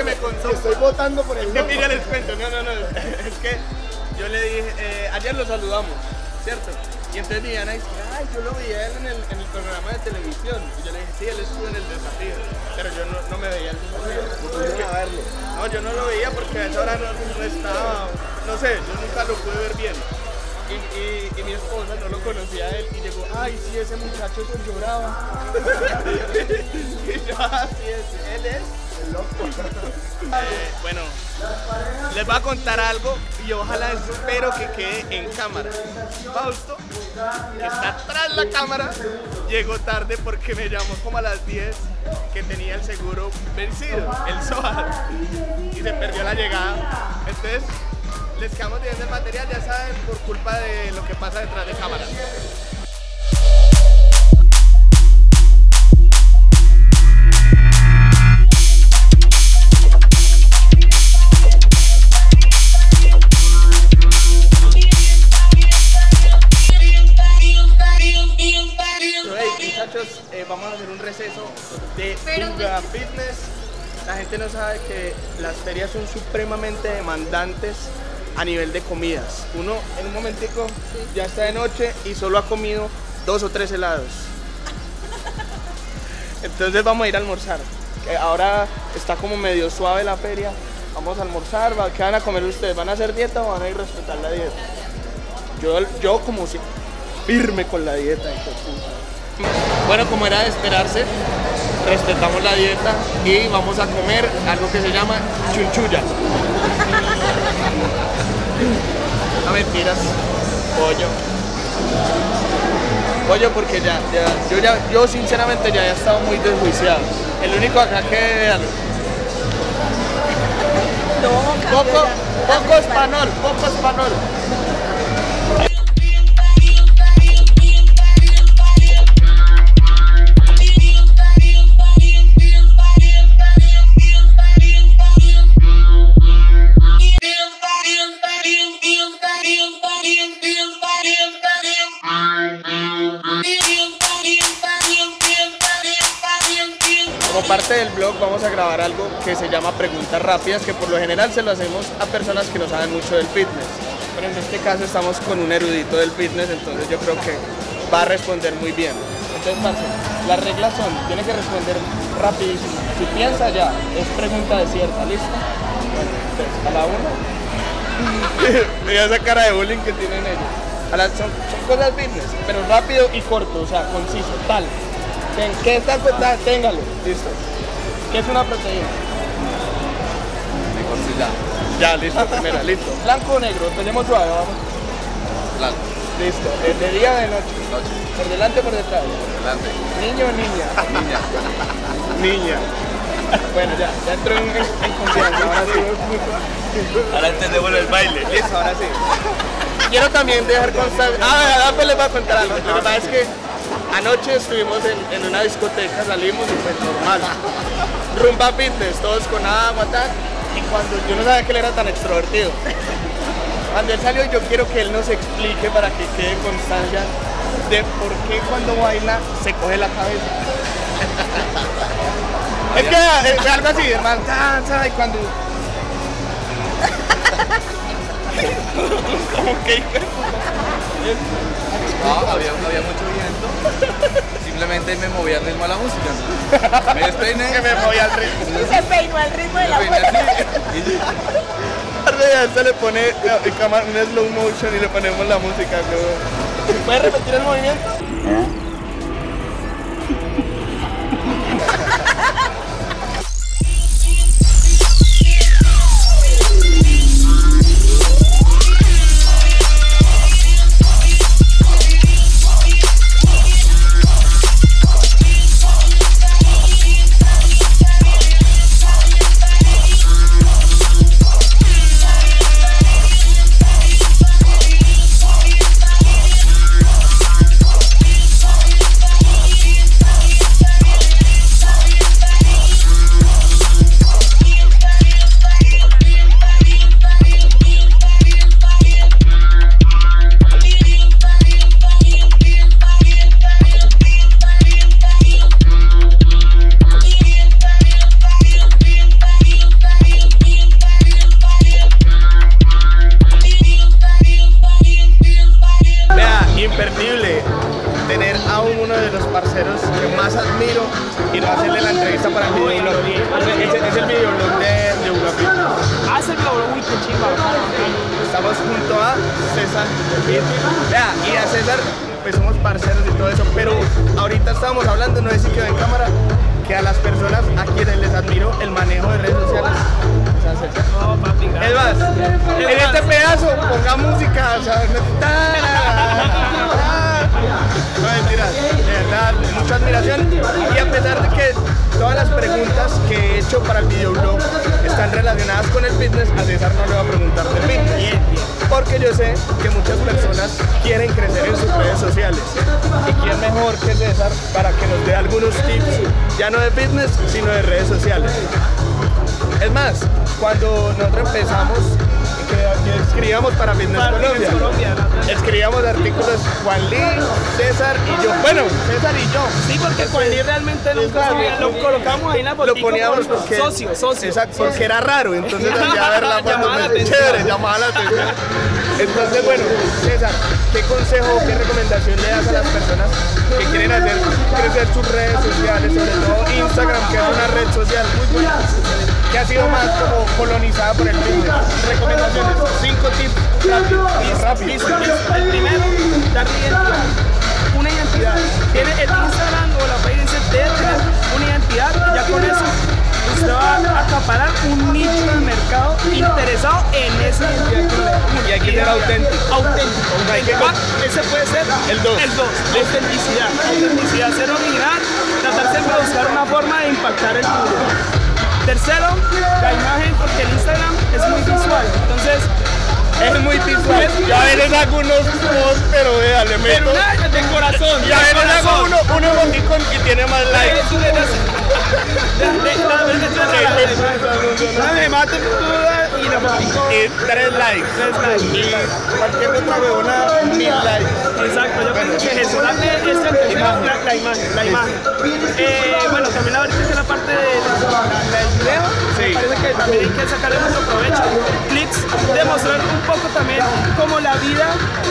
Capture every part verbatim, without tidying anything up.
que me contó. Estoy votando por el Es que mira, les cuento, no, no, no. Es que yo le dije, eh, ayer lo saludamos, ¿cierto? Y entonces Diana dice, ay, yo lo vi a él en el, en el programa de televisión. Y yo le dije, sí, él estuvo en el desafío. Pero yo no, no me veía el desafío. No, verlo. No, yo no lo veía porque a esa hora no, no estaba, no sé, yo nunca lo pude ver bien. Y, y, y mi esposa no lo conocía a él y llegó, ay, sí, ese muchacho se lloraba. Y yo, ah, sí, es, él es. El loco. Eh, bueno, les voy a contar algo y ojalá espero que quede en cámara. Fausto, que está atrás de la cámara, llegó tarde porque me llamó como a las diez que tenía el seguro vencido, el S O A, y se perdió la llegada. Entonces, les quedamos viendo el material, ya saben, por culpa de lo que pasa detrás de cámara. Muchachos, eh, vamos a hacer un receso de Fuga Fitness. La gente no sabe que las ferias son supremamente demandantes a nivel de comidas. Uno en un momentico sí. ya está de noche y solo ha comido dos o tres helados. Entonces vamos a ir a almorzar. Ahora está como medio suave la feria. Vamos a almorzar. ¿Qué van a comer ustedes? ¿Van a hacer dieta o van a ir a respetar la dieta? Yo, yo como si firme con la dieta. Bueno, como era de esperarse, respetamos la dieta y vamos a comer algo que se llama chunchulla. No mentiras, pollo. Pollo porque ya, ya, yo ya, yo sinceramente ya he estado muy desjuiciado. El único acá que algo. No, poco, poco español, poco español. Como parte del blog vamos a grabar algo que se llama preguntas rápidas, que por lo general se lo hacemos a personas que no saben mucho del fitness, pero en este caso estamos con un erudito del fitness, entonces yo creo que va a responder muy bien. Entonces, parce, las reglas son, tiene que responder rapidísimo, si piensa ya, es pregunta desierta, ¿listo? Bueno, entonces, a la una, mira esa cara de bullying que tienen ellos, a la, son, son cosas fitness, pero rápido y corto, o sea, conciso, tal. ¿Qué está? Téngalo, listo. ¿Qué es una proteína? Mejor si ya. Ya, listo, primera, listo. ¿Blanco o negro? Empecemos suave, vamos. Blanco. Listo. ¿De día o de noche? Noche. ¿Por delante o por detrás? Por delante. ¿Niño o niña? Niña. Niña. Bueno, ya, ya entró en, en confianza, ahora sí. Ahora entendemos el baile. Listo, ahora sí. Quiero también dejar constancia. Ah, después les voy a contar algo. Lo que pasa es que anoche estuvimos en, en una discoteca, salimos y pues normal. Rumba fitness, todos con agua, tal. Y cuando yo no sabía que él era tan extrovertido. Cuando él salió, yo quiero que él nos explique para que quede constancia de por qué cuando baila se coge la cabeza. Es que es algo así, hermano. Y cuando. ¿Cómo que? No, había, había mucho viento. Simplemente me movía al ritmo de la música. Me despeiné. Que me movía al ritmo. Y se peinó al ritmo de la música. A esto le pone un slow motion y le ponemos la música. ¿Puedes repetir el movimiento? César. Vea, y a César, pues somos parceros y todo eso, pero ahorita estábamos hablando, no sé si quedó en cámara, que a las personas a quienes les admiro el manejo de redes sociales. No, papi, gracias. Es más, en este pedazo ponga música, o sea, no mentiras, de verdad, mucha admiración. Y a pesar de que todas las preguntas que he hecho para el videoblog están relacionadas con el fitness, a César no le voy a preguntar de fitness, porque yo sé que muchas personas quieren crecer en sus redes sociales. Y quién mejor que César para que nos dé algunos tips, ya no de fitness, sino de redes sociales. Es más, cuando nosotros empezamos, que, que escribíamos para Fitness Para Colombia, Fitness Colombia, ¿no? escribíamos artículos Juan Lee, César y yo. Bueno, César y yo. Sí, porque Juan Lee realmente nunca lo colocamos ahí en la Lo fotico poníamos por porque, socio, socio. Exacto, porque era raro, entonces hacía ver la foto, Llamaba la pues, atención. chévere, llamaba la atención. Entonces, bueno, César, ¿qué consejo, qué recomendación le das a las personas que quieren hacer crecer sus redes sociales, sobre todo Instagram, que es una red social muy buena, que ha sido más como colonizada por el fitness? Recomendaciones, cinco tips rápidos. rápido. Listo, listo. El primero, darle identidad. Una identidad. Tiene el Instagram o la página debe tener una identidad, y ya con eso usted va a acaparar un nicho de mercado interesado en esa identidad que le da. Y hay que ser auténtico. Auténtico. Hay que- Ah, ese puede ser El dos. El dos. La autenticidad. Autenticidad, ser original, tratar siempre de buscar una forma de impactar el público. Tercero, la imagen, porque el Instagram es muy visual. Entonces, Es muy visual. Ya a veces hago unos posts, pero vea, le meto. pero una de corazón. Y a de veces hago corazón. uno, uno emoticón y tiene más likes. Tú le das- de- de- cada vez que tú le das- Una me mato y la motico. Y tres likes. Tres likes. Y cualquier otra huevona, mil likes. Exacto, yo creo que eso, darle ese imagen, la, la imagen, la imagen. Eh, bueno, también ahorita que la parte de la, la- del video, Sí. me parece que también hay que sacarle mucho provecho. Clips, demostrar un poco también como la vida,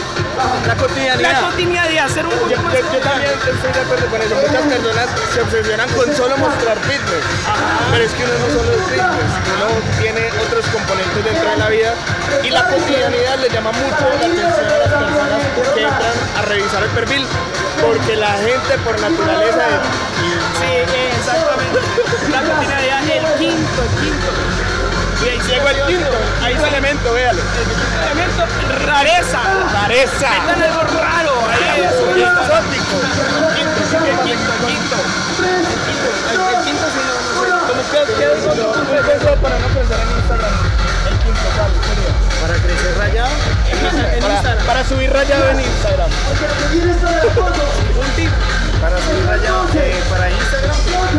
La cotidianidad. la cotidianidad, ser un Yo, poco yo- más yo cotidiano. también estoy de acuerdo con eso. Muchas personas se obsesionan con solo mostrar fitness. Pero es que uno no solo es fitness, uno tiene otros componentes dentro de la vida. Y la cotidianidad le llama mucho la atención a las personas que entran a revisar el perfil. Porque la gente por naturaleza es... Sí, exactamente. La cotidianidad, el quinto, el quinto. Y ahí Llegó el quinto, ahí su elemento, véalo. elemento, rareza. Rareza. Metan algo raro ahí. eso, Exótico. Quinto, sí, el quinto, el quinto. El quinto, el, el quinto sí, no, no sé. ¿Cómo que qué es eso? ¿Cómo es eso para no pensar en Instagram? El quinto, ¿cuál sería? Para crecer rayado. En Para, Instagram. para subir rayado en Instagram. Un tip. Para subir rayado eh, para Instagram.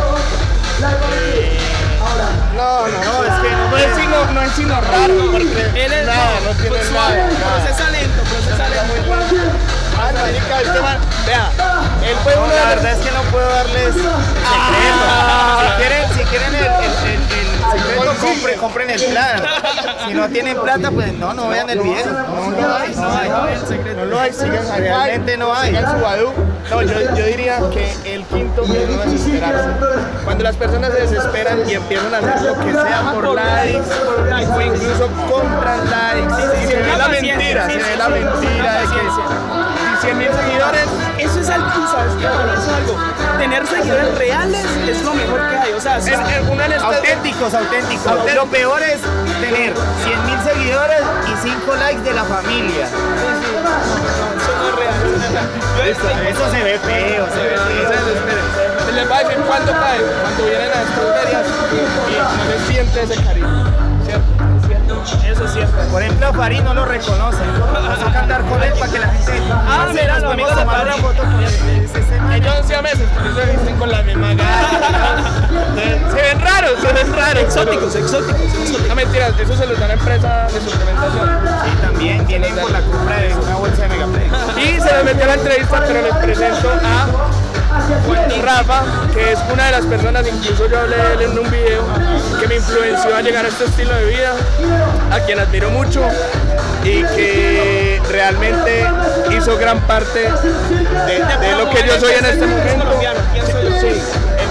No, no, no, es que no es sino, no es sino raro, porque Él es nada, no tiene pues, nada, suave, nada. procesa lento, procesa lento. Ah, marica, este man, vea, él fue uno No, de la los... verdad es que no puedo darles el secreto. Ah. Si quieren, si quieren el, el, el, el secreto, compren, compren el plan. Si no tienen plata, pues no, no vean el video. No, no hay, no hay. No lo hay, sigan a Realmente no hay. Sigan su Badu. No, yo, yo diría que el quinto es no desesperarse. Cuando las personas se desesperan y empiezan a hacer lo que sea por likes, o incluso compran likes, y se ve la mentira, se ve la mentira de que cien mil seguidores. Eso es algo, ¿sabes qué? Bueno, eso es algo. Tener seguidores reales es lo mejor que hay. O sea, si En, en una de estas- Auténticos, auténticos. Auténticos. Lo peor es tener cien mil seguidores y cinco likes de la familia. eso no es real. Eso no es real. Yo Eso, estoy- eso se ve feo, se ve No feo. se desesperen. Les va a decir cuánto cae cuando vienen a estas ferias y no les siente ese cariño, ¿cierto? Eso es cierto. Por ejemplo, a Farid no lo reconocen. Nos toca andar con él para que la gente. Ah, no sé, mira, nos los podemos amigos de tomar una Farid. foto con ese ese man. Ellos son siameses, por eso se visten con la misma gana. Se ven raros, se ven raros. Exóticos, exóticos, exóticos. No mentiras, eso se los da la empresa de suplementación. Y también vienen por la compra de una bolsa de Megaplay. Y se les metió a la entrevista, pero les presento a Rafa, que es una de las personas, incluso yo hablé de él en un video, que me influenció a llegar a este estilo de vida, a quien admiro mucho y que realmente hizo gran parte de, de lo que yo soy en este momento. Colombiano, ¿quién soy yo? Sí, él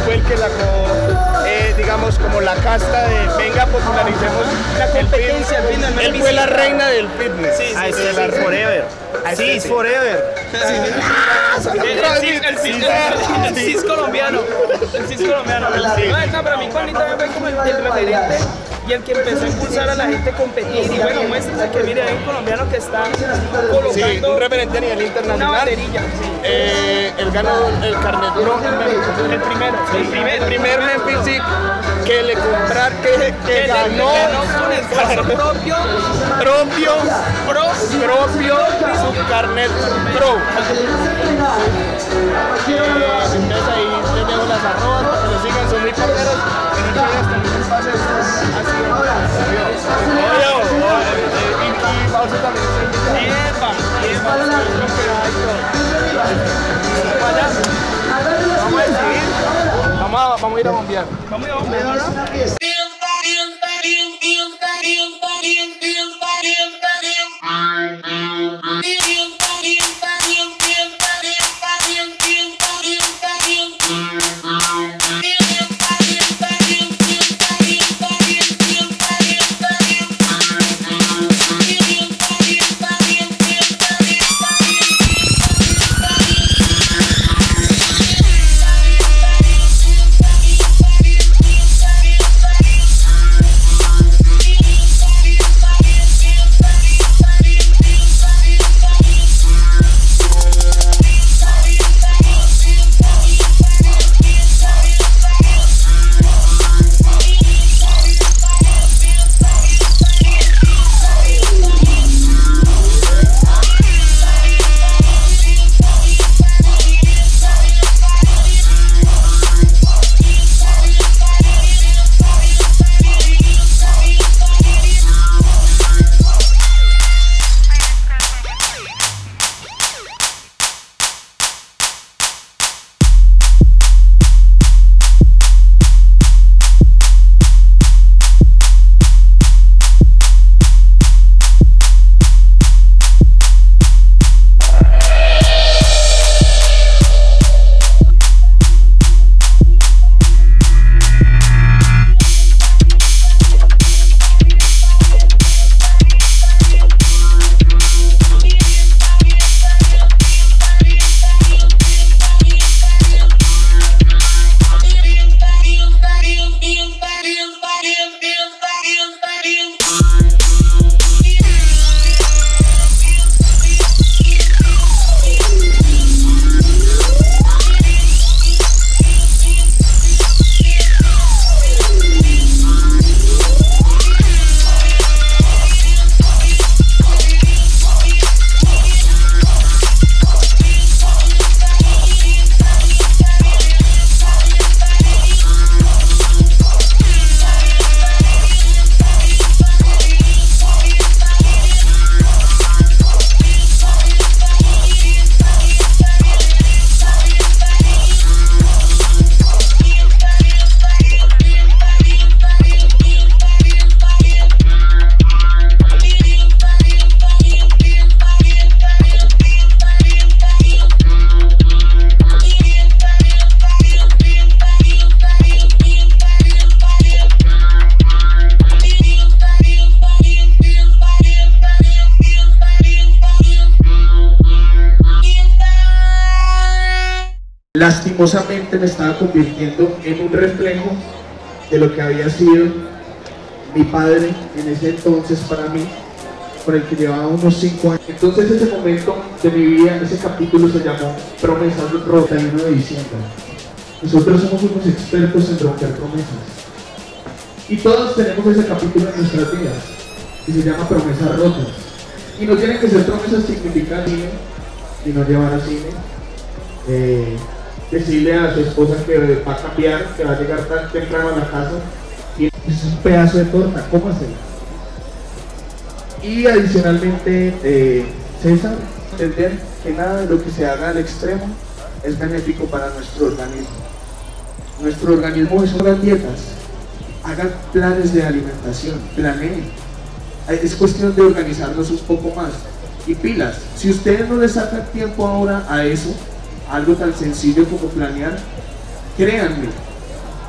fue el que sacó, eh, digamos, como la casta de venga, popularicemos La competencia, el al final, fitness. Él fue la reina del fitness. Sí, sí, I sí, see sí, sí. forever. I see it's forever. El, el, cis, el, cis, el, el cis colombiano. El cis colombiano. No, no, para mí Juanín también fue como el, el referente y el que empezó a impulsar a la gente a competir. Y bueno, muéstrense que mire, hay un colombiano que está colocando Sí, un referente a nivel una internacional. banderilla. Sí. Eh, él ganó el Carnet Pro en México. El primero, el primero. El primer Memphis Zip que le comprar, que, que Que ganó ganó con esfuerzo propio, propio, pro, propio su Carnet Pro. Eh, entonces ahí les dejo las arrobas para que lo sigan, son muy porteros. En ocho días también un pase así. Obvio, y, y Bausa también se invita. Epa, epa, Lo que hay, todo. Vamos a decidir. Vamos a, vamos a ir a bombear. vamos a ver, ¿no? Lastimosamente me estaba convirtiendo en un reflejo de lo que había sido mi padre en ese entonces para mí, con el que llevaba unos cinco años. Entonces ese momento de mi vida, ese capítulo se llamó Promesas Rotas, treinta y uno de diciembre. Nosotros somos unos expertos en romper promesas. Y todos tenemos ese capítulo en nuestras vidas, que se llama Promesas Rotas. Y no tienen que ser promesas significativas, sino llevar a cine. Eh, decirle a su esposa que va a cambiar, que va a llegar tan temprano a la casa y es un pedazo de torta, cómasela. Y adicionalmente, eh, César, entender que nada de lo que se haga al extremo es benéfico para nuestro organismo. Nuestro organismo es hagan dietas, hagan planes de alimentación, planeen. Es cuestión de organizarnos un poco más. Y pilas, si ustedes no le sacan tiempo ahora a eso, algo tan sencillo como planear, créanme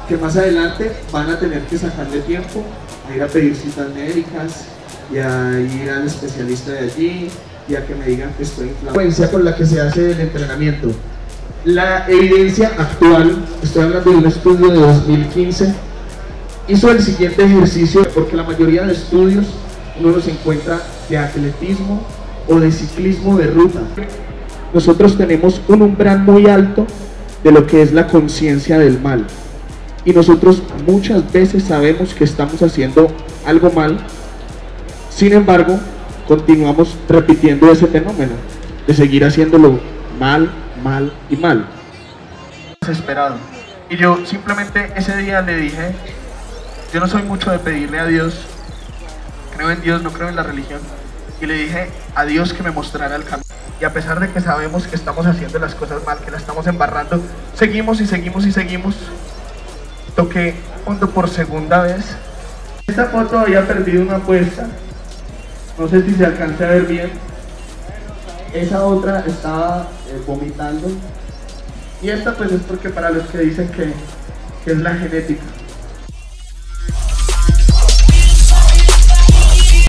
que más adelante van a tener que sacarle tiempo a ir a pedir citas médicas y a ir al especialista de allí y a que me digan que estoy inflamado. La frecuencia con la que se hace el entrenamiento. La evidencia actual, estoy hablando de un estudio de dos mil quince, hizo el siguiente ejercicio, porque la mayoría de estudios uno los encuentra de atletismo o de ciclismo de ruta. Nosotros tenemos un umbral muy alto de lo que es la conciencia del mal. Y nosotros muchas veces sabemos que estamos haciendo algo mal, sin embargo, continuamos repitiendo ese fenómeno de seguir haciéndolo mal, mal y mal. Desesperado. Y yo simplemente ese día le dije, yo no soy mucho de pedirle a Dios, creo en Dios, no creo en la religión, y le dije a Dios que me mostrara el camino. Y a pesar de que sabemos que estamos haciendo las cosas mal, que la estamos embarrando, seguimos y seguimos y seguimos. Toqué fondo por segunda vez. Esta foto había perdido una apuesta, no sé si se alcanza a ver bien. Esa otra estaba eh, vomitando. Y esta pues es porque para los que dicen que, que es la genética.